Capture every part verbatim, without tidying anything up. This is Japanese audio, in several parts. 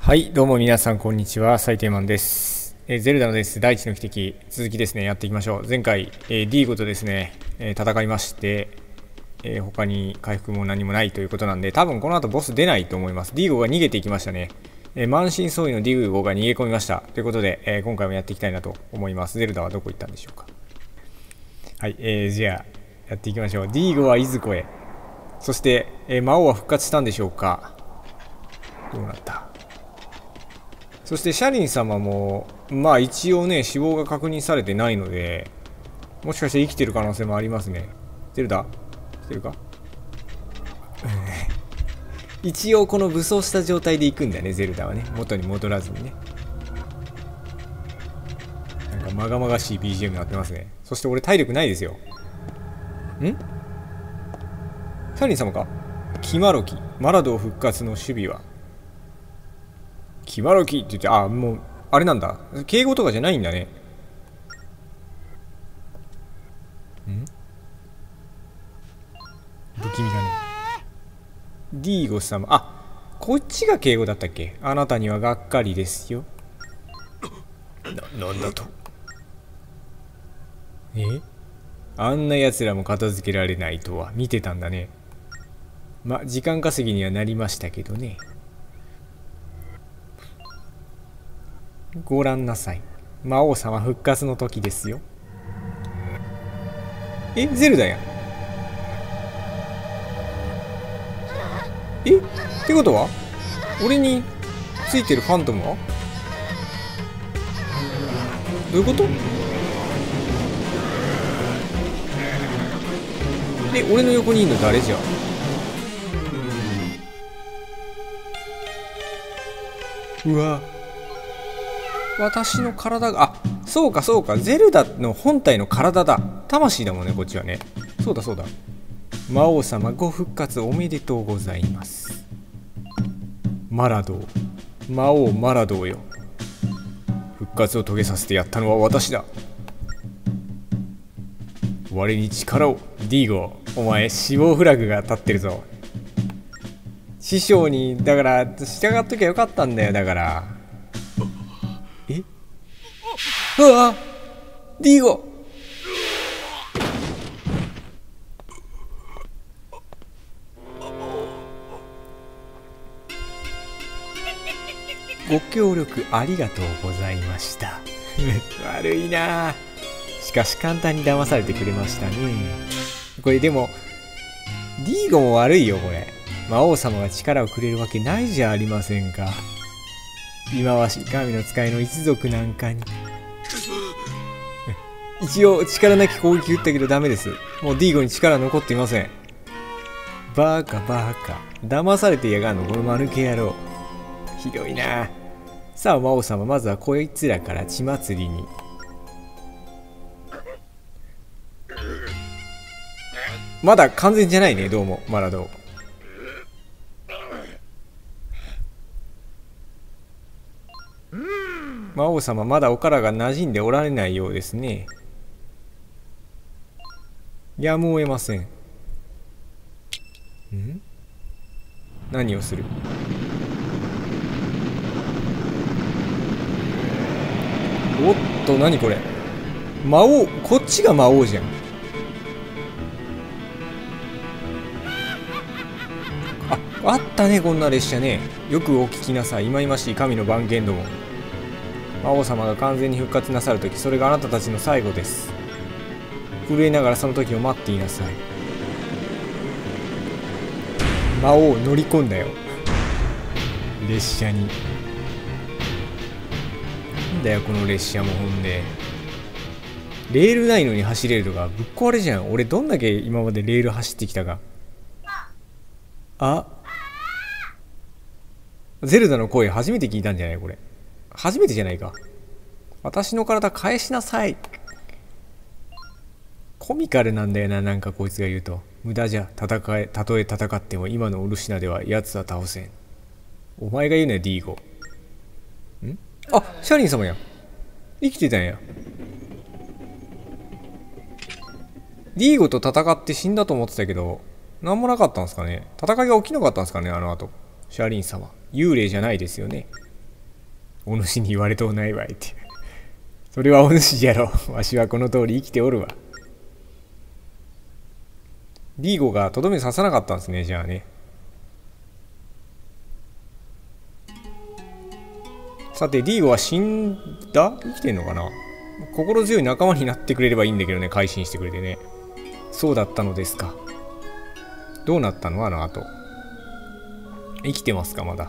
はい、どうも皆さんこんにちは、サイテーマンです。えーゼルダのです。大地の汽笛、続きですね、やっていきましょう。前回、えー、ディーゴとですね、えー戦いまして、えー他に回復も何もないということなんで、多分この後ボス出ないと思います。ディーゴが逃げていきましたね。えー満身創痍のディーゴが逃げ込みました。ということで、えー今回もやっていきたいなと思います。ゼルダはどこ行ったんでしょうか。はい、えー、じゃあ、やっていきましょう。ディーゴはいずこへ。そして、えー魔王は復活したんでしょうか。どうなった。そしてシャリン様もまあ一応ね死亡が確認されてないので、もしかして生きてる可能性もありますね。ゼルダしてるか。一応この武装した状態で行くんだね、ゼルダはね。元に戻らずにね。なんかまがまがしい ビージーエム になってますね。そして俺体力ないですよ。んシャリン様か。キマロキマラドー復活の守備はキマロキって言って、あ、もうあれなんだ、敬語とかじゃないんだね。ん不気味だね。ディーゴ様、あ、こっちが敬語だったっけ。あなたにはがっかりですよ。な、なんだと。えあんな奴らも片付けられないとは見てたんだね。ま、時間稼ぎにはなりましたけどね。ご覧なさい、魔王様復活の時ですよ。え、ゼルダやん。えってことは俺についてるファントムはどういうこと。え、俺の横にいるの誰じゃ。うわ、私の体が、あ、そうかそうか、ゼルダの本体の体だ。魂だもんね、こっちはね。そうだそうだ。魔王様ご復活おめでとうございます。マラドー、魔王マラドーよ。復活を遂げさせてやったのは私だ。我に力を。ディーゴ、お前死亡フラグが立ってるぞ。師匠にだから従っときゃよかったんだよ。だからえ、うわ、ディーゴ、ご協力ありがとうございました。悪いな。しかし簡単に騙されてくれましたね。これでもディーゴも悪いよこれ。魔王様が力をくれるわけないじゃありませんか。忌まわしい神の使いの一族なんかに。一応力なき攻撃打ったけどダメです。もうディーゴに力残っていません。バカバカ、騙されてやがんのこの間抜け野郎。ひどいな。さあ魔王様、まずはこいつらから血祭りに。まだ完全じゃないね、どうもマラドー。魔王様、まだおからが馴染んでおられないようですね。やむを得ません。ん何をする。おっと、何これ。魔王、こっちが魔王じゃん。あ、あったね、こんな列車ね。よくお聞きなさい、忌々しい神の番犬ども。魔王様が完全に復活なさるとき、それがあなたたちの最後です。震えながらその時を待っていなさい。魔王乗り込んだよ、列車に。なんだよこの列車も。ほんでレールないのに走れるとかぶっ壊れじゃん。俺どんだけ今までレール走ってきたか。あ、ゼルダの声初めて聞いたんじゃないこれ。初めてじゃないか。私の体返しなさい。コミカルなんだよな、なんかこいつが言うと。無駄じゃ、戦え、たとえ戦っても今のオルシナでは奴は倒せん。お前が言うね、ディーゴ。んあ、シャリン様や。生きてたんや。ディーゴと戦って死んだと思ってたけど、なんもなかったんですかね。戦いが起きなかったんですかね、あの後。シャリン様幽霊じゃないですよね。 お主に言われとうないわいって。それはお主じゃろ。わしはこの通り生きておるわ。ディーゴがとどめ刺さなかったんですね、じゃあね。さて、ディーゴは死んだ？生きてんのかな？心強い仲間になってくれればいいんだけどね、改心してくれてね。そうだったのですか。どうなったのあの後。生きてますか、まだ。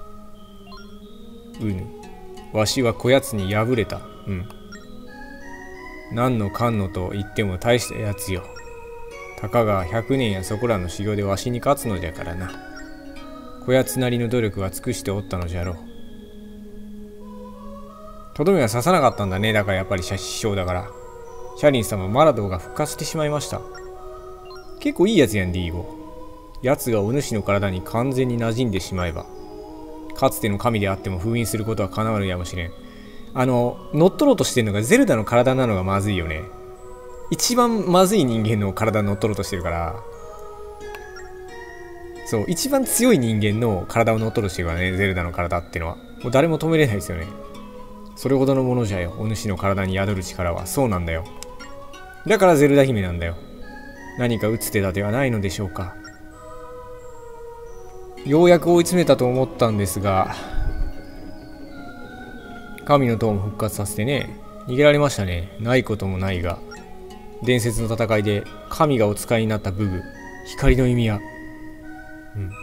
うぬ。わしはこやつに敗れた。うん。何のかんのと言っても大したやつよ。たかが百年やそこらの修行でわしに勝つのじゃからな。こやつなりの努力は尽くしておったのじゃろう。とどめは刺さなかったんだね。だからやっぱり師匠だから。シャリン様、マラドーが復活してしまいました。結構いいやつやん、ディーゴ。奴がお主の体に完全に馴染んでしまえば、かつての神であっても封印することは叶わぬやもしれん。あの、乗っ取ろうとしてるのがゼルダの体なのがまずいよね。一番まずい人間の体乗っ取ろうとしてるから。そう、一番強い人間の体を乗っ取ろうとしてるからね、ゼルダの体っていうのは。もう誰も止めれないですよね。それほどのものじゃよ、お主の体に宿る力は。そうなんだよ。だからゼルダ姫なんだよ。何か打つ手立てはないのでしょうか。ようやく追い詰めたと思ったんですが、神の塔も復活させてね、逃げられましたね。ないこともないが、伝説の戦いで神がお使いになった武具、光の弓矢。うんうん。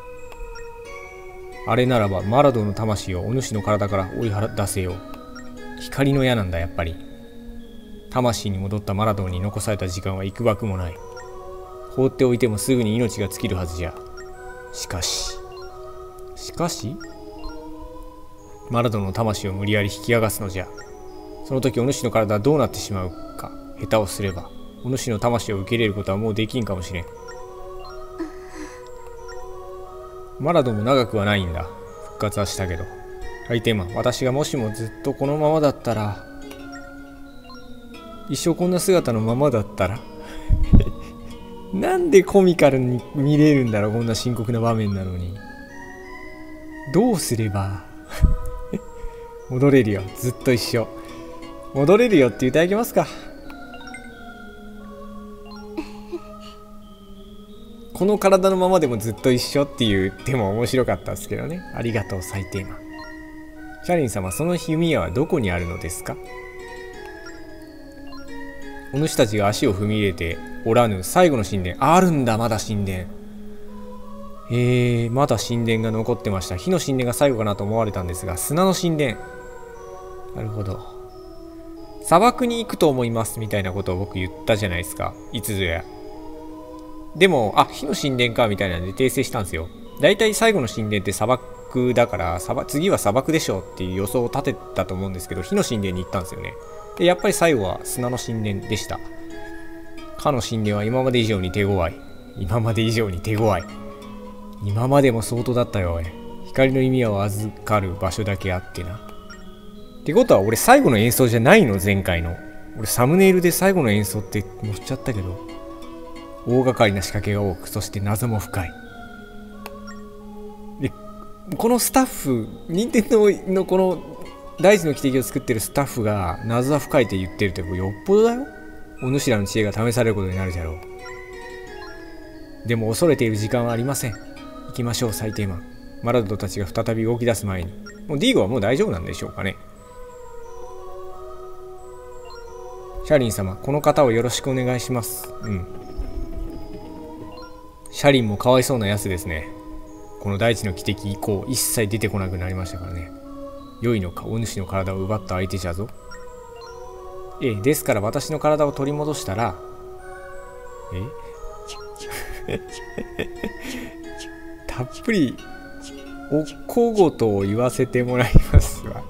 あれならばマラドーの魂をお主の体から追い出せよう。光の矢なんだ、やっぱり。魂に戻ったマラドーに残された時間は幾ばくもない。放っておいてもすぐに命が尽きるはずじゃ。しかししかしマラドーの魂を無理やり引き上がすのじゃ。その時お主の体はどうなってしまうか。下手をすればお主の魂を受け入れることはもうできんかもしれん。マラドーも長くはないんだ。復活はしたけど。ハイテーマン、私がもしもずっとこのままだったら、一生こんな姿のままだったらなんでコミカルに見れるんだろう、こんな深刻な場面なのに。どうすれば戻れるよ、ずっと一緒。戻れるよって言ってあげますか。この体のままでもずっと一緒っていう手も面白かったですけどね。ありがとう、最低マン。シャリン様、その弓矢はどこにあるのですか。お主たちが足を踏み入れておらぬ最後の神殿。あるんだ、まだ神殿。えー、まだ神殿が残ってました。火の神殿が最後かなと思われたんですが、砂の神殿。なるほど。砂漠に行くと思いますみたいなことを僕言ったじゃないですか、いつぞや。でも、あ、火の神殿かみたいなんで訂正したんですよ。だいたい最後の神殿って砂漠だから、砂漠、次は砂漠でしょうっていう予想を立てたと思うんですけど、火の神殿に行ったんですよね。で、やっぱり最後は砂の神殿でした。かの神殿は今まで以上に手強い。今まで以上に手強い。今までも相当だったよ、おい。光の弓矢を預かる場所だけあってな。ってことは俺最後の演奏じゃないの、前回の。俺サムネイルで最後の演奏って載っちゃったけど。大掛かりな仕掛けが多く、そして謎も深い。で、このスタッフ、任天堂のこの大地の汽笛を作ってるスタッフが謎は深いって言ってるってよっぽどだよ。お主らの知恵が試されることになるじゃろう。でも恐れている時間はありません。行きましょう、最低マン。マラドーたちが再び動き出す前に。もうディーゴはもう大丈夫なんでしょうかね。シャリン様、この方をよろしくお願いします。うん。シャリンもかわいそうなやつですね。この大地の汽笛以降一切出てこなくなりましたからね。良いのか、お主の体を奪った相手じゃぞ。ええ、ですから私の体を取り戻したら、えたっぷりお小言を言わせてもらいますわ。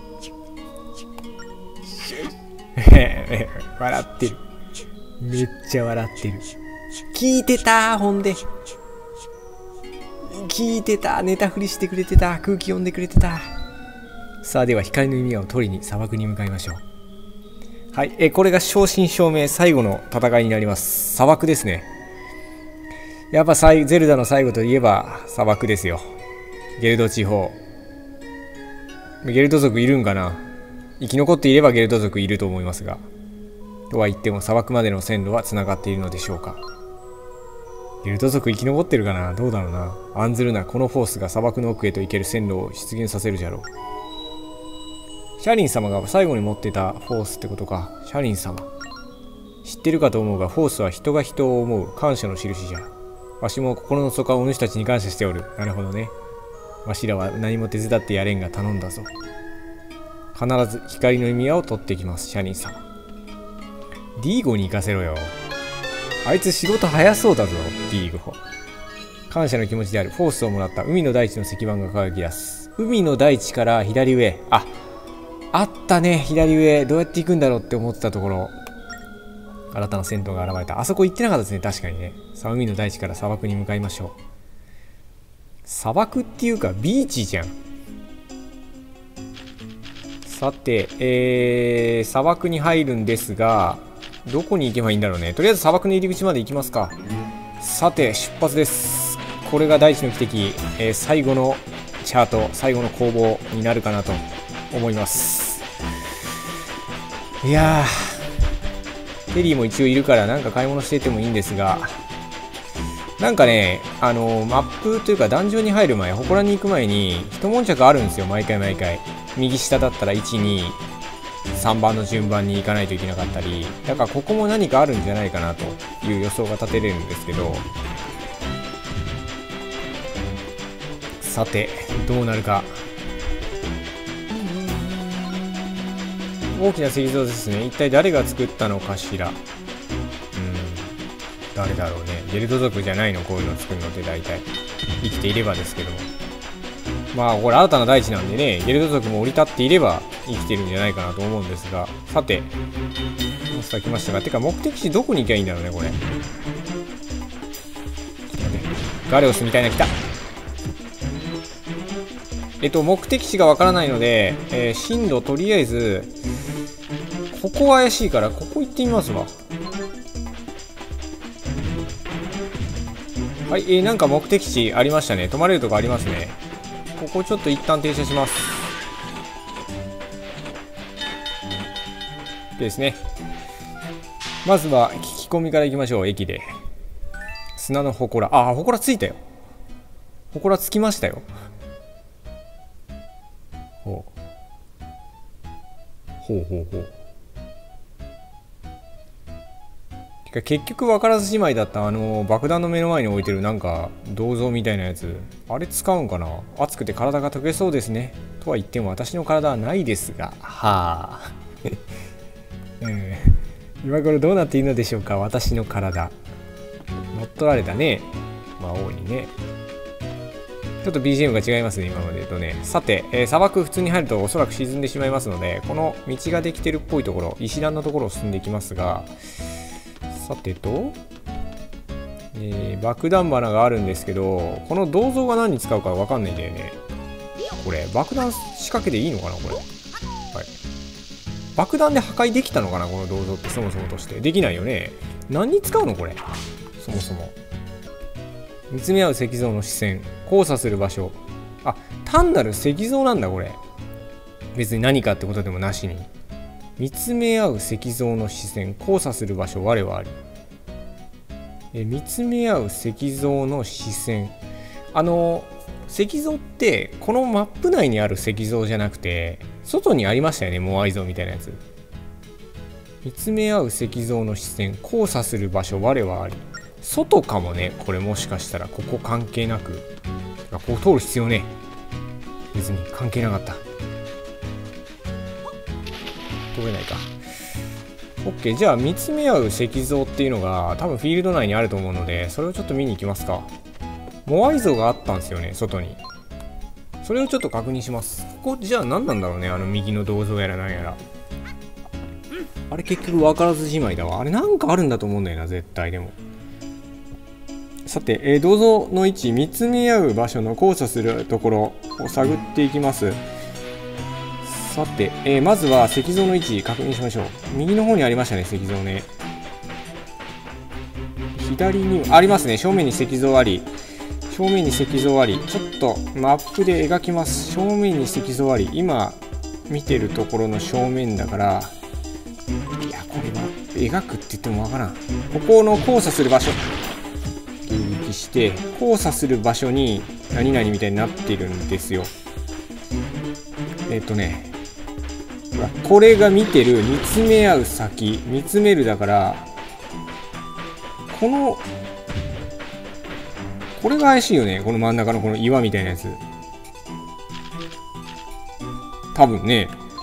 笑ってる。めっちゃ笑ってる。聞いてたー、ほんで。聞いてた。ネタ振りしてくれてた。空気読んでくれてた。さあ、では光の弓矢を取りに砂漠に向かいましょう。はい、えこれが正真正銘最後の戦いになります。砂漠ですね。やっぱゼルダの最後といえば砂漠ですよ。ゲルド地方。 ゲルド族いるんかな。生き残っていればゲルド族いると思いますが。とは言っても砂漠までの線路はつながっているのでしょうか。ゲルド族生き残ってるかな。どうだろうな。案ずるな。このフォースが砂漠の奥へと行ける線路を出現させるじゃろう。シャリン様が最後に持ってたフォースってことか。シャリン様。知ってるかと思うが、フォースは人が人を思う感謝の印じゃ。わしも心の底はお主たちに感謝しておる。なるほどね。わしらは何も手伝ってやれんが頼んだぞ。必ず光の弓矢を取ってきます、シャリン様。ディーゴに行かせろよ。あいつ仕事早そうだぞ、ディーゴ。感謝の気持ちである。フォースをもらった。海の大地の石板が輝き出す。海の大地から左上。あ、あったね、左上。どうやって行くんだろうって思ってたところ。新たな銭湯が現れた。あそこ行ってなかったですね、確かにね。さあ、海の大地から砂漠に向かいましょう。砂漠っていうか、ビーチじゃん。さて、えー、砂漠に入るんですが、どこに行けばいいんだろうね。とりあえず砂漠の入り口まで行きますか。さて、出発です。これが大地の汽笛、えー、最後のチャート、最後の攻防になるかなと思います。いやー、テリーも一応いるからなんか買い物しててもいいんですが、なんかね、あのー、マップというかダンジョンに入る前、祠に行く前に一悶着あるんですよ、毎回毎回。右下だったらいち、に、さんばんの順番に行かないといけなかったり、だからここも何かあるんじゃないかなという予想が立てれるんですけど、さてどうなるか。大きな石像ですね。一体誰が作ったのかしら。うん、誰だろうね。ゲルド族じゃないの、こういうの作るのって大体。生きていればですけども。まあこれ新たな大地なんでね、ゲルド族も降り立っていれば生きてるんじゃないかなと思うんですが、さて、モンスター来ましたが、てか目的地どこに行きゃいいんだろうね、これ。ガレオスみたいな来た。えっと、目的地がわからないので、えー、進路とりあえず、ここは怪しいから、ここ行ってみますわ。はい、えー、なんか目的地ありましたね。泊まれるとこありますね。ここちょっと一旦停車します。でですね。まずは聞き込みから行きましょう、駅で。砂の祠。ああ、祠ついたよ。祠つきましたよ。ほう。ほうほうほう。てか結局分からずじまいだったあの爆弾の目の前に置いてるなんか銅像みたいなやつ、あれ使うんかな。熱くて体が溶けそうですね。とは言っても私の体はないですが、はあ、うん、今頃どうなっているのでしょうか、私の体。乗っ取られたね、魔王にね。ちょっと ビージーエム が違いますね、今までとね。さて、えー、砂漠普通に入るとおそらく沈んでしまいますので、この道ができてるっぽいところ、石段のところを進んでいきますが、さてと、えー、爆弾花があるんですけど、この銅像が何に使うか分かんないんだよね。これ爆弾仕掛けでいいのかな、これ。はい。爆弾で破壊できたのかな、この銅像って。そもそもとしてできないよね。何に使うのこれ、そもそも。見つめ合う石像の視線、交差する場所。あ、単なる石像なんだこれ。別に何かってことでもなしに。見つめ合う石像の視線、交差する場所、我はあり。え見つめ合う石像の視線。あの石像ってこのマップ内にある石像じゃなくて外にありましたよね、モアイ像みたいなやつ。見つめ合う石像の視線、交差する場所、我はあり。外かもね、これ。もしかしたらここ関係なく、ここ通る必要ね、別に関係なかった。通れないか。 OK、 じゃあ見つめ合う石像っていうのが多分フィールド内にあると思うので、それをちょっと見に行きますか。モアイ像があったんですよね、外に。それをちょっと確認します。ここじゃあ何なんだろうね、あの右の銅像やらなんやら。あれ結局分からずじまいだわ。あれなんかあるんだと思うんだよな、絶対。でもさて、えー、銅像の位置、見つめ合う場所の交差するところを探っていきます。さて、えー、まずは石像の位置確認しましょう。右の方にありましたね、石像ね。左にありますね、正面に石像あり、 正面に石像あり。ちょっとマップで描きます。正面に石像あり。今見てるところの正面だから、いやこれは描くって言ってもわからん。ここの交差する場所迎撃して、交差する場所に何々みたいになってるんですよ。えっとねこれが見てる見つめ合う先、見つめるだから、このこれが怪しいよね。この真ん中のこの岩みたいなやつ、多分ね。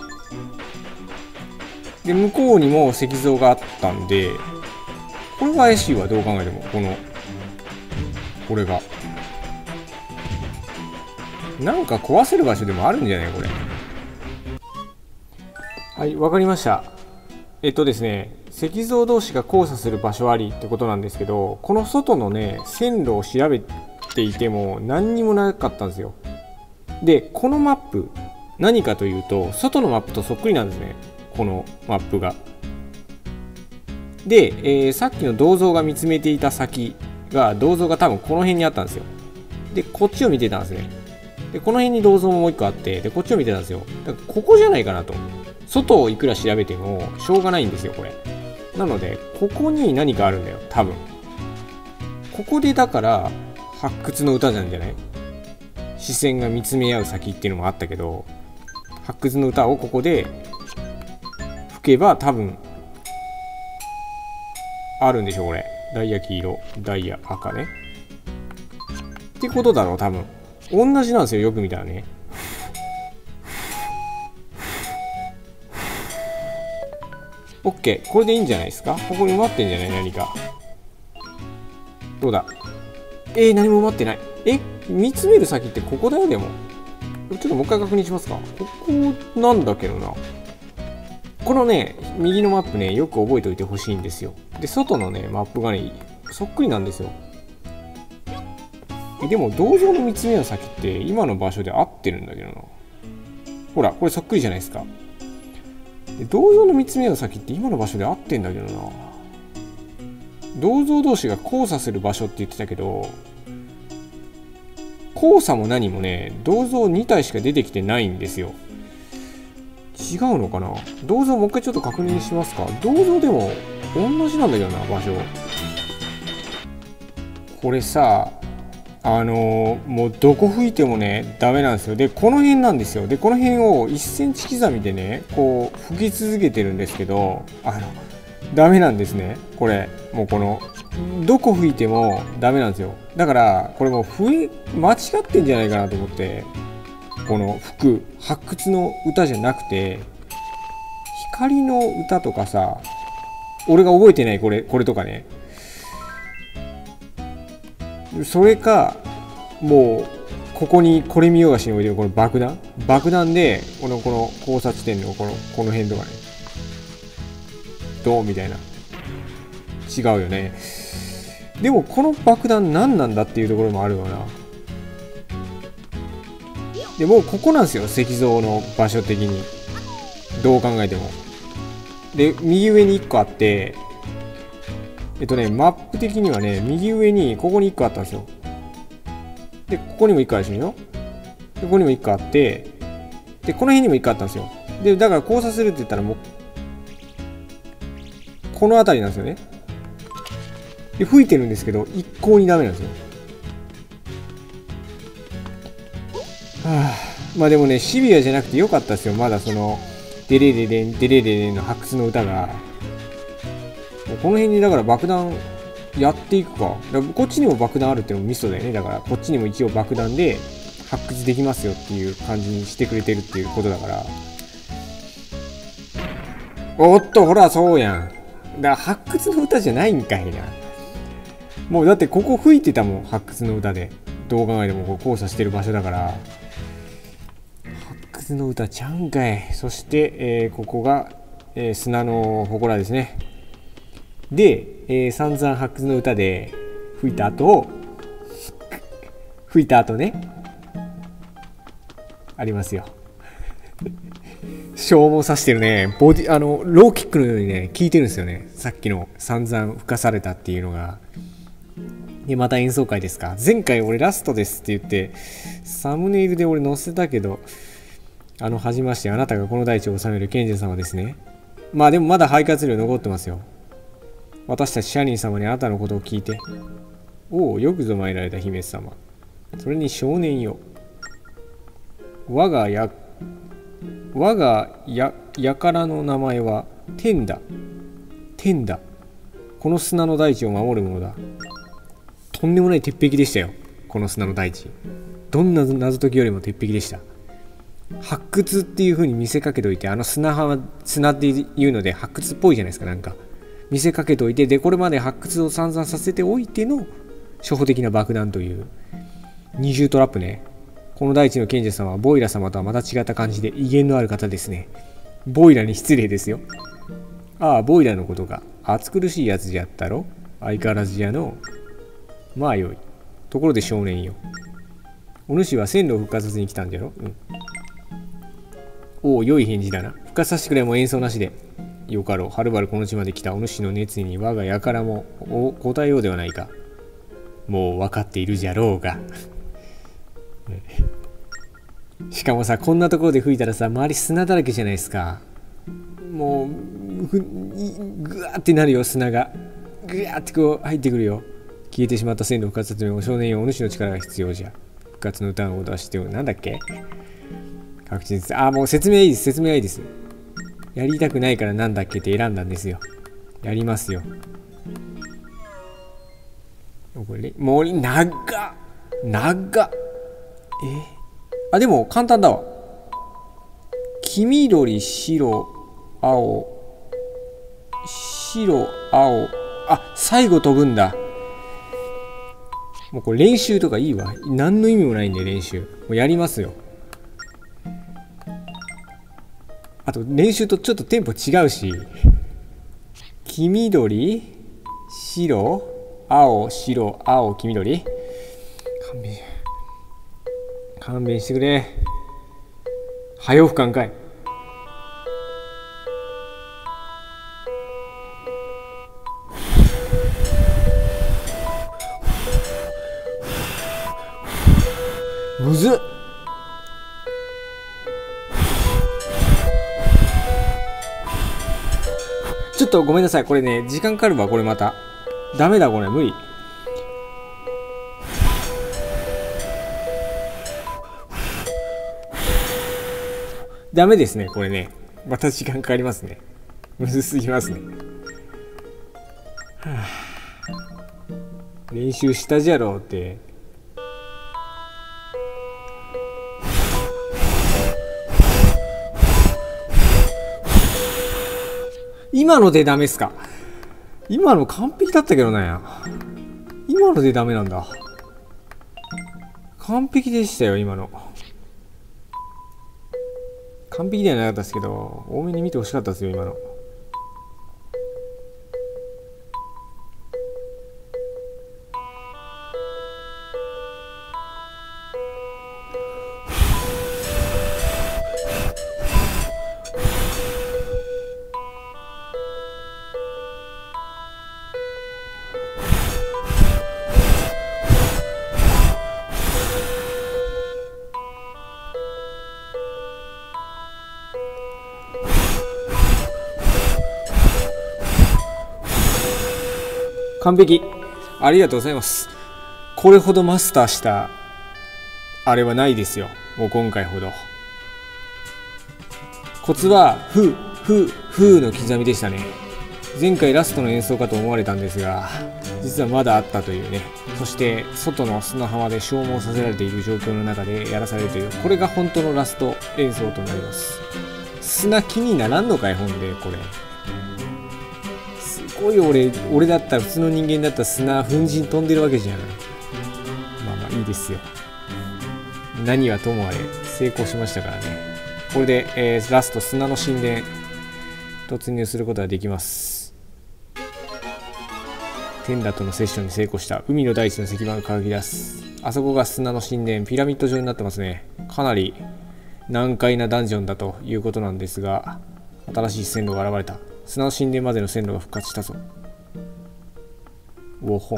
で向こうにも石像があったんで、これが怪しいわ。どう考えてもこのこれがなんか壊せる場所でもあるんじゃないこれ。はい、わかりました。えっとですね、石像同士が交差する場所ありってことなんですけど、この外のね、線路を調べていても何にもなかったんですよ。で、このマップ、何かというと、外のマップとそっくりなんですね。このマップが。で、えー、さっきの銅像が見つめていた先が、銅像が多分この辺にあったんですよ。で、こっちを見てたんですね。で、この辺に銅像ももう一個あって、で、こっちを見てたんですよ。だからここじゃないかなと。外をいくら調べてもしょうがないんですよこれ。なのでここに何かあるんだよ多分。ここでだから発掘の歌なんじゃない？視線が見つめ合う先っていうのもあったけど、発掘の歌をここで吹けば多分あるんでしょこれ。ダイヤ黄色、ダイヤ赤ねってことだろう多分。同じなんですよよく見たらね。オッケー、これでいいんじゃないですか。ここに埋まってんじゃない何か。どうだ。えー、何も埋まってない。え、見つめる先ってここだよ。でもちょっともう一回確認しますか。ここなんだけどな。このね右のマップねよく覚えておいてほしいんですよ。で外のねマップがねそっくりなんですよ。えでも銅像の見つめの先って今の場所で合ってるんだけどな。ほらこれそっくりじゃないですか。銅像の見つめの先って今の場所で合ってんだけどな。銅像同士が交差する場所って言ってたけど、交差も何もね銅像に体しか出てきてないんですよ。違うのかな。銅像もう一回ちょっと確認しますか。銅像でも同じなんだけどな場所。これさあのー、もうどこ吹いてもねダメなんですよ。でこの辺なんですよ。でこの辺をいっセンチ刻みでねこう吹き続けてるんですけど、あのダメなんですねこれ。もうこのどこ吹いてもダメなんですよ。だからこれもう吹間違ってんじゃないかなと思って、この吹く発掘の歌じゃなくて光の歌とかさ、俺が覚えてないこれこれとかね、それかもうここにこれ見よがしに置いてるこの爆弾爆弾でこのこの交差地点のこのこの辺とかねどうみたいな。違うよね。でもこの爆弾何なんだっていうところもあるよな。でもうここなんですよ石像の場所的にどう考えても。で右上にいっこあって、えっとねマップ的にはね右上にここにいっこあったんですよ。でここにもいっこあるしよ。でここにもいっこあって、でこの辺にもいっこあったんですよ。でだから交差するって言ったらもうこの辺りなんですよね。で吹いてるんですけど一向にダメなんですよ。はあ、まあでもねシビアじゃなくてよかったですよ。まだそのデレレレンデレレレンの発掘の歌がもうこの辺にだから爆弾やっていくか。だからこっちにも爆弾あるっていうのもミソだよね。だからこっちにも一応爆弾で発掘できますよっていう感じにしてくれてるっていうことだから。おっとほらそうやん。だから発掘の歌じゃないんかいな。もうだってここ吹いてたもん発掘の歌で。どう考えてもこう交差してる場所だから発掘の歌ちゃうんかい。そして、えー、ここが、えー、砂の祠ですね。で、えー、散々発掘の歌で吹いた後を吹いた後ねありますよ。消耗させてるね。ボディあのローキックのようにね効いてるんですよね。さっきの散々吹かされたっていうのがで、また演奏会ですか。前回俺ラストですって言って、サムネイルで俺載せたけど、あの、はじめまして、あなたがこの大地を治める賢者様ですね。まあでもまだ肺活量残ってますよ。私たちシャニー様にあなたのことを聞いて。おお、よくぞ参られた姫様。それに少年よ。我がや、我がや、やからの名前は天だ。天だ。この砂の大地を守るものだ。とんでもない鉄壁でしたよ、この砂の大地。どんな謎解きよりも鉄壁でした。発掘っていう風に見せかけといて、あの砂浜、砂っていうので発掘っぽいじゃないですか。なんか見せかけといて、でこれまで発掘を散々させておいての初歩的な爆弾という二重トラップね。この大地の賢者様はボイラ様とはまた違った感じで威厳のある方ですね。ボイラに失礼ですよ。ああ、ボイラのことが暑苦しいやつじゃったろ。相変わらずじゃの。まあよい。ところで少年よ。お主は線路を復活させに来たんじゃろ。うん。おお、良い返事だな。復活させてくれ。もう演奏なしで。よかろう。はるばるこの地まで来たお主の熱意に我が輩も答えようではないか。もう分かっているじゃろうが。しかもさ、こんなところで吹いたらさ、周り砂だらけじゃないですか。もうぐぐわーってなるよ、砂が。ぐわーってこう入ってくるよ。消えてしまった線路復活させる少年よ、お主の力が必要じゃ。復活の歌を出してよ。なんだっけ。確実。あ、もう説明いいです。説明はいいです。やりたくないからなんだっけって選んだんですよ。やりますよ。これもう長っ長っ。えあ、でも簡単だわ。黄緑白青白青。あ、最後飛ぶんだ。もうこれ練習とかいいわ。何の意味もないんで練習。もうやりますよ。あと練習とちょっとテンポ違うし。黄緑白青白青黄緑。勘弁勘弁してくれ。早う吹かんかい。むずっ。ちょっとごめんなさい。これね、時間かかるわ。これまたダメだ。これ無理。ダメですね。これね、また時間かかりますね。むずすぎますね。はあ、練習したじゃろうって。今のでダメっすか。今の完璧だったけどな。今のでダメなんだ。完璧でしたよ、今の。完璧ではなかったですけど、多めに見てほしかったですよ、今の。完璧。ありがとうございます。これほどマスターしたあれはないですよ。もう今回ほど。コツはフーフーフーの刻みでしたね。前回ラストの演奏かと思われたんですが、実はまだあったというね。そして外の砂浜で消耗させられている状況の中でやらされるという、これが本当のラスト演奏となります。砂気にならんのかい、ほんでこれ。すごい。俺俺だったら、普通の人間だったら砂粉塵飛んでるわけじゃん。まあまあいいですよ。何はともあれ成功しましたからね。これで、えー、ラスト砂の神殿突入することができます。テンダとのセッションに成功した。海の大地の石板が輝き出す。あそこが砂の神殿。ピラミッド状になってますね。かなり難解なダンジョンだということなんですが、新しい線路が現れた。砂の神殿までの線路が復活したぞ。おほん。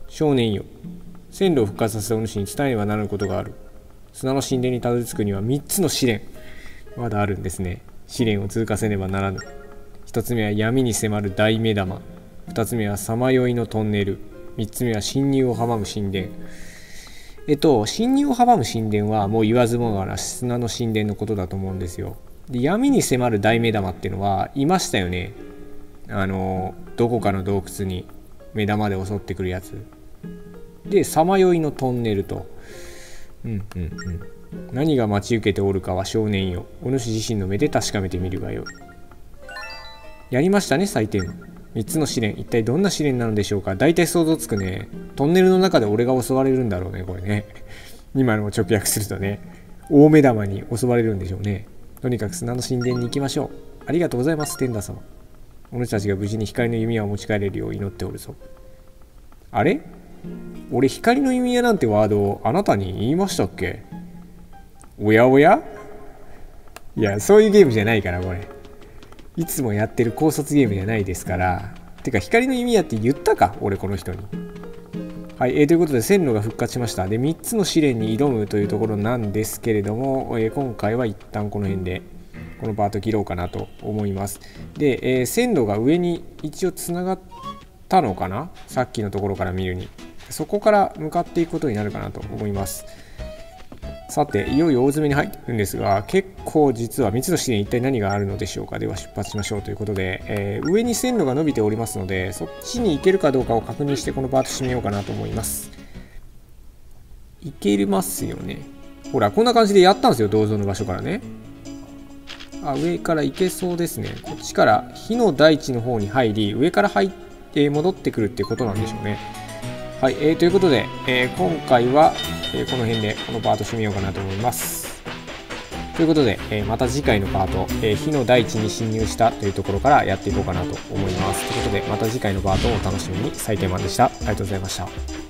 少年よ、線路を復活させたお主に伝えねばならぬことがある。砂の神殿にたどり着くにはみっつの試練、まだあるんですね。試練を通過せねばならぬ。ひとつめは闇に迫る大目玉、ふたつめはさまよいのトンネル、みっつめは侵入を阻む神殿。えっと侵入を阻む神殿はもう言わずもがな砂の神殿のことだと思うんですよ。で、闇に迫る大目玉っていうのはいましたよね。あのどこかの洞窟に目玉で襲ってくるやつで、さまよいのトンネルと、うんうんうん、何が待ち受けておるかは少年よ、お主自身の目で確かめてみるがよい。やりましたね、採点。みっつの試練、一体どんな試練なのでしょうか。大体想像つくね。トンネルの中で俺が襲われるんだろうね、これね。今のを直訳するとね、大目玉に襲われるんでしょうね。とにかく砂の神殿に行きましょう。ありがとうございます、テンダー様。お主たちが無事に光の弓矢を持ち帰れるよう祈っておるぞ。あれ、俺光の弓矢なんてワードをあなたに言いましたっけ？おやおや？いや、そういうゲームじゃないから、これ。いつもやってる考察ゲームじゃないですから。てか、光の弓矢って言ったか、俺この人に。はい、えー、ということで線路が復活しました。で、みっつの試練に挑むというところなんですけれども、えー、今回は一旦この辺でこのパート切ろうかなと思います。で、えー、線路が上に一応つながったのかな、さっきのところから見るに。そこから向かっていくことになるかなと思います。さて、いよいよ大詰めに入っていくんですが、結構実はみっつの試練一体何があるのでしょうか。では出発しましょうということで、えー、上に線路が伸びておりますので、そっちに行けるかどうかを確認してこのパート締めようかなと思います。行けますよね。ほら、こんな感じでやったんですよ、銅像の場所からね。あ、上から行けそうですね。こっちから火の大地の方に入り、上から入って戻ってくるっていうことなんでしょうね。はい、えー、ということで、えー、今回は、えー、この辺でこのパート締めようかなと思います。ということで、えー、また次回のパート、えー、火の大地に侵入したというところからやっていこうかなと思います。ということで、また次回のパートをお楽しみに。サイテンマンでした。ありがとうございました。